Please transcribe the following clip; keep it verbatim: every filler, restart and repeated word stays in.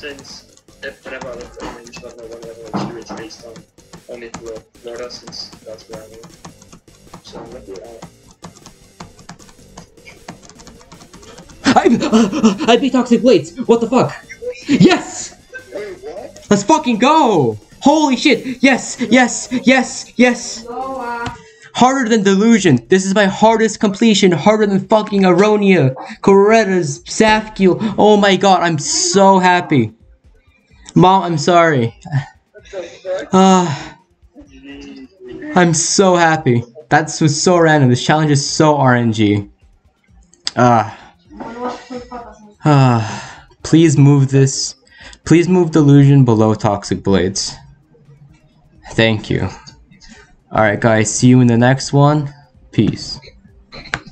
since if whenever I look at range level, whenever I do, it's based on only Florida, since that's where I live. So let me out. I uh, I beat Toxic Blades. What the fuck? Yes! Wait, what? Let's fucking go! Holy shit! Yes! Yes! Yes! Yes! Harder than Delusion. This is my hardest completion. Harder than fucking Aronia, Coretta's, Safkiel. Oh my god, I'm so happy. Mom, I'm sorry. Uh, I'm so happy. That was so random. This challenge is so R N G. Ah. Uh, uh, please move this. Please move Delusion below Toxic Blades. Thank you. Alright guys, see you in the next one. Peace.